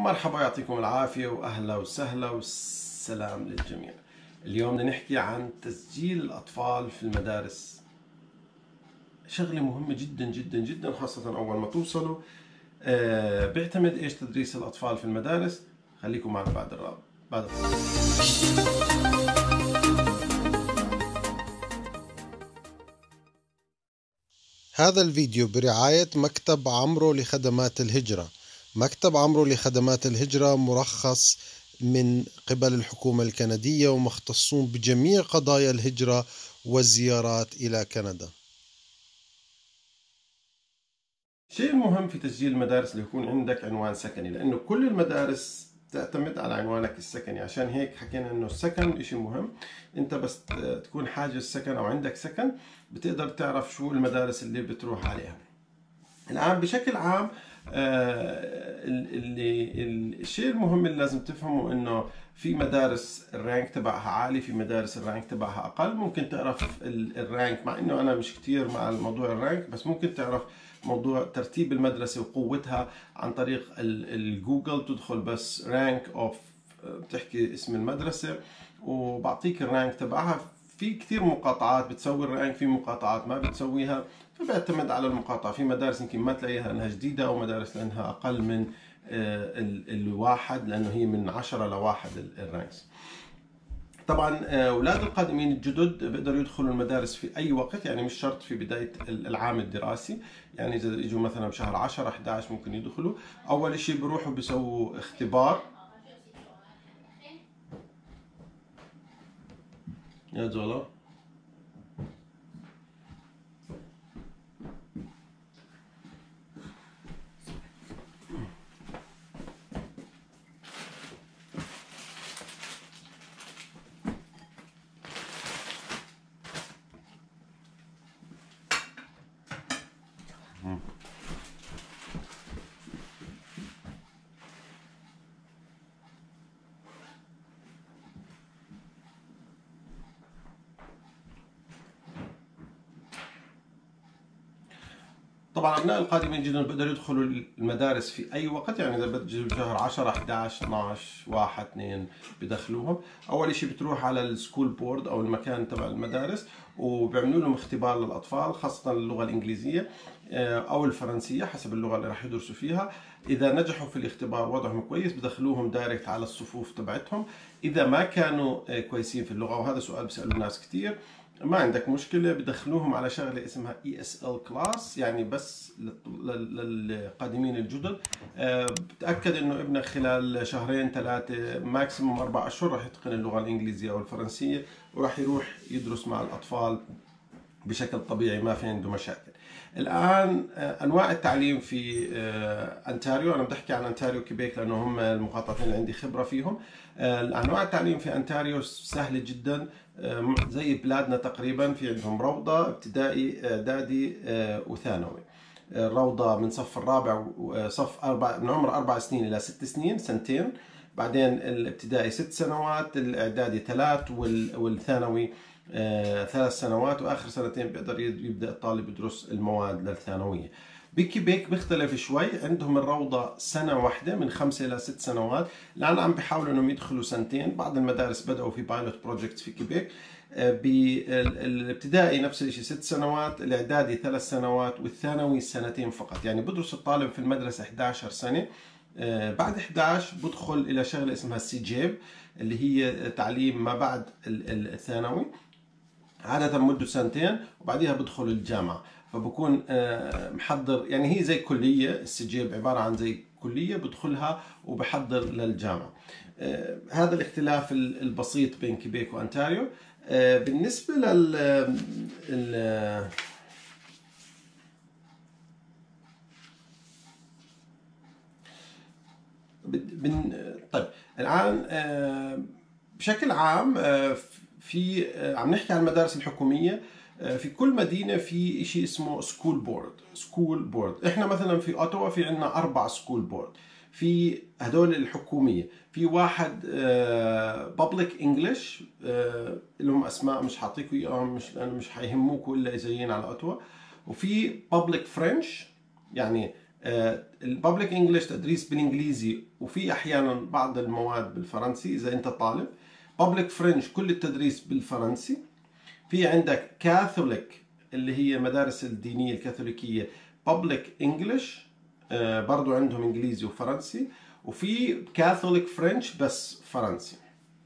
مرحبا، يعطيكم العافية وأهلا وسهلا والسلام للجميع. اليوم بدنا نحكي عن تسجيل الأطفال في المدارس. شغلة مهمة جدا جدا جدا، خاصة أول ما توصلوا. بيعتمد إيش تدريس الأطفال في المدارس. خليكم معنا بعد هذا الفيديو برعاية مكتب عمرو لخدمات الهجرة. مكتب عمرو لخدمات الهجرة مرخص من قبل الحكومة الكندية ومختصون بجميع قضايا الهجرة والزيارات إلى كندا. الشيء المهم في تسجيل المدارس اللي يكون عندك عنوان سكني، لأنه كل المدارس تعتمد على عنوانك السكني. عشان هيك حكينا انه السكن اشي مهم. انت بس تكون حاجز سكن او عندك سكن بتقدر تعرف شو المدارس اللي بتروح عليها. الآن بشكل عام الشيء المهم اللي لازم تفهمه انه في مدارس الرانك تبعها عالي، في مدارس الرانك تبعها اقل. ممكن تعرف الرانك، مع انه انا مش كتير مع الموضوع الرانك، بس ممكن تعرف موضوع ترتيب المدرسة وقوتها عن طريق الجوجل. تدخل بس رانك اوف، بتحكي اسم المدرسة وبعطيك الرانك تبعها. في كثير مقاطعات بتسوي الرانك، في مقاطعات ما بتسويها، فبيعتمد على المقاطعة. في مدارس يمكن ما تلاقيها انها جديدة، او مدارس لانها اقل من الواحد، لانه هي من 10 لواحد الرانكس. طبعا اولاد القادمين الجدد بيقدروا يدخلوا المدارس في اي وقت، يعني مش شرط في بدايه العام الدراسي. يعني اذا اجوا مثلا بشهر 10 11 ممكن يدخلوا. اول شيء بيروحوا بيسووا اختبار. يا زولا طبعا ابناء القادمين جدا بيقدروا يدخلوا المدارس في اي وقت. يعني اذا بتجي بشهر 10 11 12 1 2 بدخلوهم. اول شيء بتروح على السكول بورد او المكان تبع المدارس، وبيعملوا لهم اختبار للاطفال، خاصه اللغه الانجليزيه او الفرنسيه حسب اللغه اللي راح يدرسوا فيها. اذا نجحوا في الاختبار وضعهم كويس بدخلوهم دايركت على الصفوف تبعتهم. اذا ما كانوا كويسين في اللغه، وهذا سؤال بيسالوا الناس كثير، ما عندك مشكلة، بدخلوهم على شغلة اسمها ESL كلاس، يعني بس للقادمين الجدد. بتأكد انه ابنك خلال شهرين ثلاثة ماكسيموم 4 أشهر راح يتقن اللغة الإنجليزية أو الفرنسية، وراح يروح يدرس مع الأطفال بشكل طبيعي، ما في عنده مشاكل. الآن أنواع التعليم في أنتاريو، أنا بدي أحكي عن أنتاريو كيبيك لأنه هم المقاطعتين اللي عندي خبرة فيهم. أنواع التعليم في أنتاريو سهلة جدا، زي بلادنا تقريبا. في عندهم روضة، ابتدائي، إعدادي وثانوي. الروضة من صف الرابع، صف أربع، من عمر 4 سنين إلى 6 سنين، سنتين. بعدين الابتدائي 6 سنوات، الإعدادي 3، والثانوي 3 سنوات، واخر سنتين بيقدر يبدا الطالب يدرس المواد للثانويه. بكيبيك بيختلف شوي، عندهم الروضه سنه واحده من 5 الى 6 سنوات. الان عم بيحاولوا انهم يدخلوا سنتين. بعض المدارس بداوا في بايلوت بروجكت في كيبيك. بالابتدائي نفس الشيء 6 سنوات، الاعدادي 3 سنوات، والثانوي سنتين فقط. يعني بدرس الطالب في المدرسه 11 سنه. بعد 11 بدخل الى شغله اسمها السجيب، اللي هي تعليم ما بعد الثانوي، عادة مدة سنتين، وبعديها بدخل الجامعة. فبكون محضر، يعني هي زي كلية. السجيب عبارة عن زي كلية بدخلها وبحضر للجامعة. هذا الاختلاف البسيط بين كيبيك وأنتاريو. بالنسبة طيب الآن بشكل عام في عم نحكي عن المدارس الحكومية. في كل مدينة في شيء اسمه سكول بورد. احنا مثلا في اوتوا في عندنا 4 سكول بورد. في هدول الحكومية، في واحد بابليك انجلش، لهم اسماء مش حاعطيكم اياهم، مش لانه مش حيهموكم الا اذا جايين على اوتوا. وفي بابليك فرنش، يعني الببليك انجلش تدريس بالانجليزي وفي احيانا بعض المواد بالفرنسي اذا انت طالب. بابليك فرنش كل التدريس بالفرنسي. في عندك كاثوليك اللي هي مدارس الدينيه الكاثوليكيه بابليك انجلش، برضو عندهم انجليزي وفرنسي. وفي كاثوليك فرنش بس فرنسي.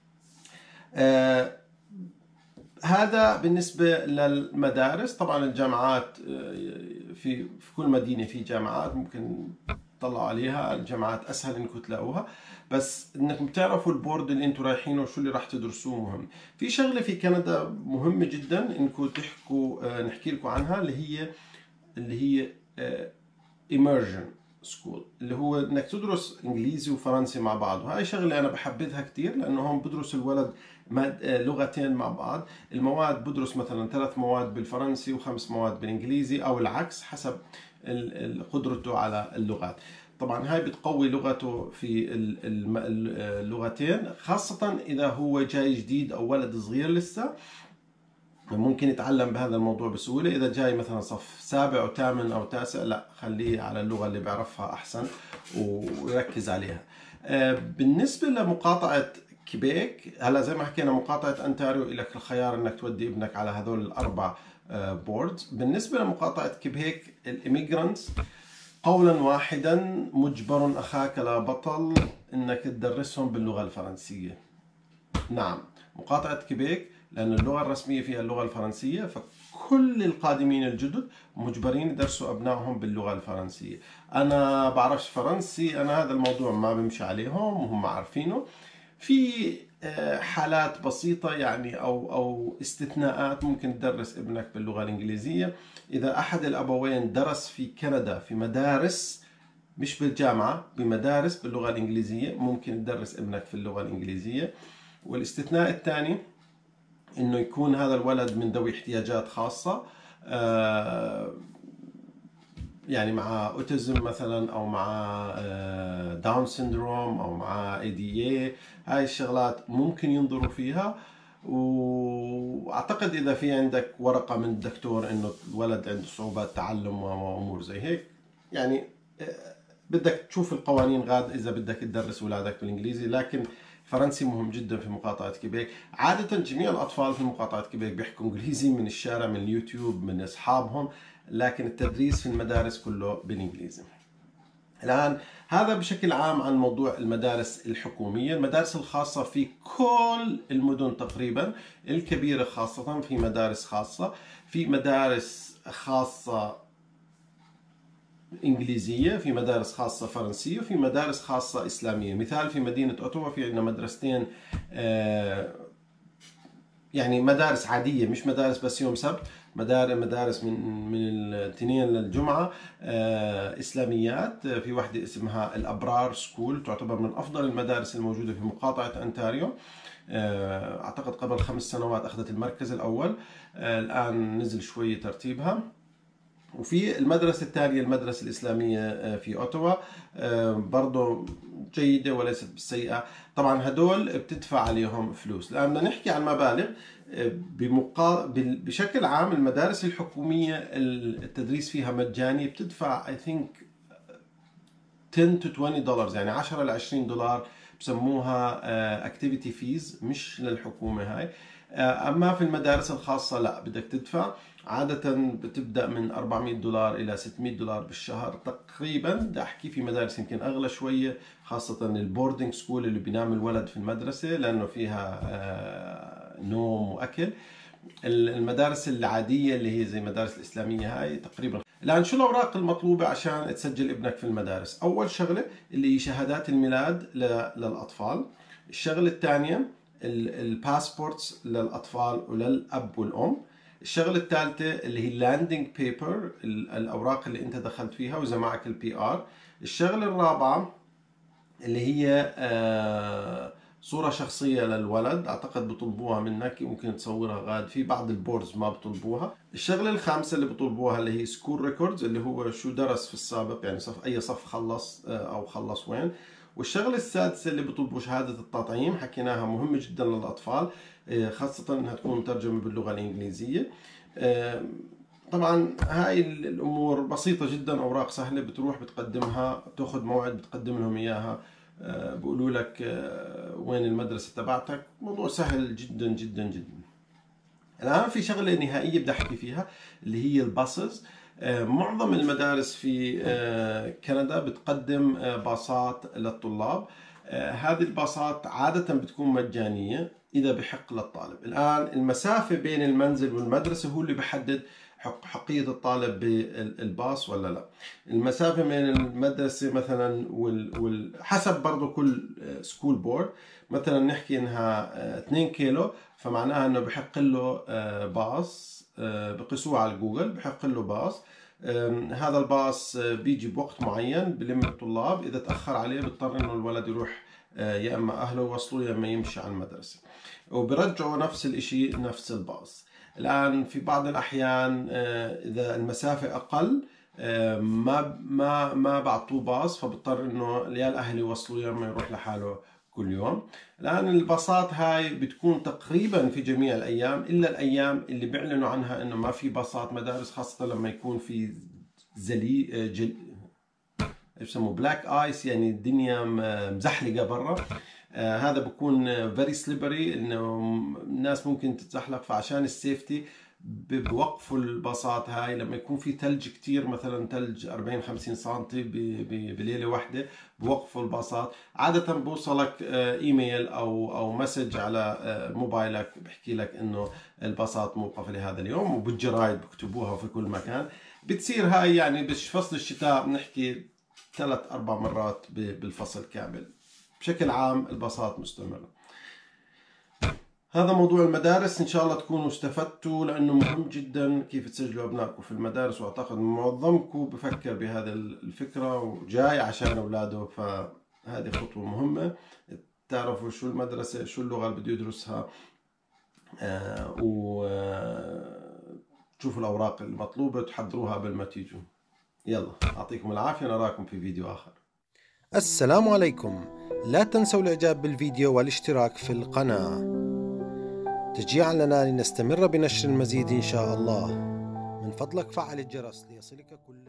هذا بالنسبة للمدارس. طبعا الجامعات في كل مدينة في جامعات ممكن تطلعوا عليها، الجامعات أسهل إنكم تلاقوها، بس إنكم تعرفوا البورد اللي أنتم رايحينه وشو اللي راح تدرسوه مهم. في شغلة في كندا مهمة جدا إنكم تحكوا نحكي لكم عنها، اللي هي immersion سكول، اللي هو انك تدرس انجليزي وفرنسي مع بعض. وهي شغله انا بحبذها كثير لانه هم بدرس الولد لغتين مع بعض. المواد بدرس مثلا 3 مواد بالفرنسي و5 مواد بالانجليزي او العكس حسب قدرته على اللغات. طبعا هاي بتقوي لغته في اللغتين، خاصة إذا هو جاي جديد أو ولد صغير لسه ممكن يتعلم بهذا الموضوع بسهولة. إذا جاي مثلا صف 7 أو 8 أو 9، لا خليه على اللغة اللي بيعرفها أحسن ويركز عليها. بالنسبة لمقاطعة كيبيك، هلا زي ما حكينا مقاطعة أنتاريو لك الخيار إنك تودي ابنك على هذول ال4 بوردز. بالنسبة لمقاطعة كيبيك الإميجرانتس قولا واحدا مجبر أخاك لا بطل إنك تدرسهم باللغة الفرنسية. نعم، مقاطعة كيبيك لأن اللغة الرسمية فيها اللغة الفرنسية، فكل القادمين الجدد مجبرين يدرسوا أبنائهم باللغة الفرنسية. أنا بعرفش فرنسي، أنا هذا الموضوع ما بمشي عليهم وهم عارفينه. في حالات بسيطة يعني أو استثناءات ممكن تدرس ابنك باللغة الإنجليزية. إذا أحد الأبوين درس في كندا في مدارس مش بالجامعة، بمدارس باللغة الإنجليزية، ممكن تدرس ابنك في اللغة الإنجليزية. والاستثناء الثاني انه يكون هذا الولد من ذوي احتياجات خاصة، يعني مع اوتيزم مثلا او مع داون سيندروم او مع ADA. هاي الشغلات ممكن ينظروا فيها. واعتقد اذا في عندك ورقة من الدكتور انه الولد عنده صعوبات تعلم وامور زي هيك، يعني بدك تشوف القوانين غاد اذا بدك تدرس اولادك بالانجليزي. لكن فرنسي مهم جدا في مقاطعة كيبيك. عادة جميع الأطفال في مقاطعة كيبيك بيحكوا إنجليزي من الشارع، من اليوتيوب، من أصحابهم، لكن التدريس في المدارس كله بالإنجليزي. الآن هذا بشكل عام عن موضوع المدارس الحكومية. المدارس الخاصة في كل المدن تقريبا الكبيرة خاصة في مدارس خاصة، في مدارس خاصة إنجليزية، في مدارس خاصة فرنسية، وفي مدارس خاصة إسلامية. مثال في مدينة أوتوا في عندنا مدرستين، يعني مدارس عادية مش مدارس بس يوم سبت، مدارس من الاثنين للجمعة، إسلاميات. في واحدة اسمها الأبرار سكول، تعتبر من أفضل المدارس الموجودة في مقاطعة أنتاريو. أعتقد قبل 5 سنوات أخذت المركز الأول، الآن نزل شوي ترتيبها. وفي المدرسة الثانية المدرسة الإسلامية في أوتوا، برضو جيدة وليست بالسيئة. طبعا هدول بتدفع عليهم فلوس. لأن بدنا نحكي عن مبالغ بشكل عام المدارس الحكومية التدريس فيها مجاني، بتدفع I think $10 to $20، يعني 10 ل $20 بسموها activity fees، مش للحكومة هاي. أما في المدارس الخاصة لا، بدك تدفع. عادة بتبدأ من $400 إلى $600 بالشهر تقريبا. بدي أحكي في مدارس يمكن أغلى شوية، خاصة البوردنج سكول اللي بينام الولد في المدرسة لأنه فيها نوم وأكل. المدارس العادية اللي هي زي المدارس الإسلامية هاي تقريبا. الآن شو الأوراق المطلوبة عشان تسجل ابنك في المدارس؟ أول شغلة اللي هي شهادات الميلاد للأطفال. الشغلة الثانية الباسبورتس للأطفال وللأب والأم. الشغلة الثالثة اللي هي اللاندنج بيبر، الأوراق اللي أنت دخلت فيها وإذا معك الPR. الشغلة الرابعة اللي هي صورة شخصية للولد، أعتقد بطلبوها منك، ممكن تصورها غاد، في بعض البوردز ما بطلبوها. الشغلة الخامسة اللي بطلبوها اللي هي سكول ريكوردز، اللي هو شو درس في السابق، يعني أي صف خلص أو خلص وين. والشغلة السادسة اللي بطلبوا شهادة التطعيم، حكيناها مهمة جدا للأطفال، خاصة أنها تكون مترجمة باللغة الإنجليزية. طبعا هاي الامور بسيطه جدا، اوراق سهله، بتروح بتقدمها، تاخذ موعد بتقدم لهم اياها، بيقولوا لك وين المدرسه تبعتك. موضوع سهل جدا جدا جدا. الان في شغله نهائيه بدي احكي فيها اللي هي الباصز. معظم المدارس في كندا بتقدم باصات للطلاب. هذه الباصات عادة بتكون مجانية إذا بحق للطالب. الآن المسافة بين المنزل والمدرسة هو اللي بحدد حقية الطالب بالباص ولا لا. المسافة بين المدرسة مثلا حسب برضو كل سكول بورد، مثلا نحكي انها 2 كيلو، فمعناها انه بحق له باص، بقيسوه على جوجل، بحق له باص. هذا الباص بيجي بوقت معين بلم الطلاب، اذا تاخر عليه بيضطر انه الولد يروح يا اما اهله يوصلوه يا اما يمشي على المدرسه، وبرجعوا نفس الاشي نفس الباص. الان في بعض الاحيان اذا المسافه اقل ما بعطوه باص، فبضطر انه يا الاهل يوصلوه يا اما يروح لحاله كل يوم. الآن الباصات هاي بتكون تقريبا في جميع الأيام، إلا الأيام اللي بيعلنوا عنها إنه ما في باصات مدارس، خاصة لما يكون في ايش بسموه بلاك آيس، يعني الدنيا مزحلقة برا. هذا بكون فيري سليبري، إنه الناس ممكن تتزحلق، فعشان السيفتي بوقفوا الباصات هاي لما يكون في ثلج كتير، مثلا ثلج 40-50 سنتي بليلة واحدة، بوقفوا الباصات. عادة بوصلك ايميل او مسج على موبايلك بحكي لك انه الباصات موقفة لهذا اليوم، وبالجرايد بكتبوها في كل مكان. بتصير هاي يعني بفصل الشتاء بنحكي 3-4 مرات بالفصل كامل. بشكل عام الباصات مستمرة. هذا موضوع المدارس، إن شاء الله تكونوا استفدتوا، لأنه مهم جدا كيف تسجلوا أبنائكم في المدارس، وأعتقد معظمكم بفكر بهذه الفكرة وجاي عشان أولاده، فهذه خطوة مهمة. تعرفوا شو المدرسة، شو اللغة اللي بده يدرسها، وتشوفوا الأوراق المطلوبة تحضروها قبل ما تيجوا. يلا أعطيكم العافية، نراكم في فيديو آخر. السلام عليكم. لا تنسوا الإعجاب بالفيديو والاشتراك في القناة تشجيعا لنا لنستمر بنشر المزيد إن شاء الله. من فضلك فعل الجرس ليصلك كل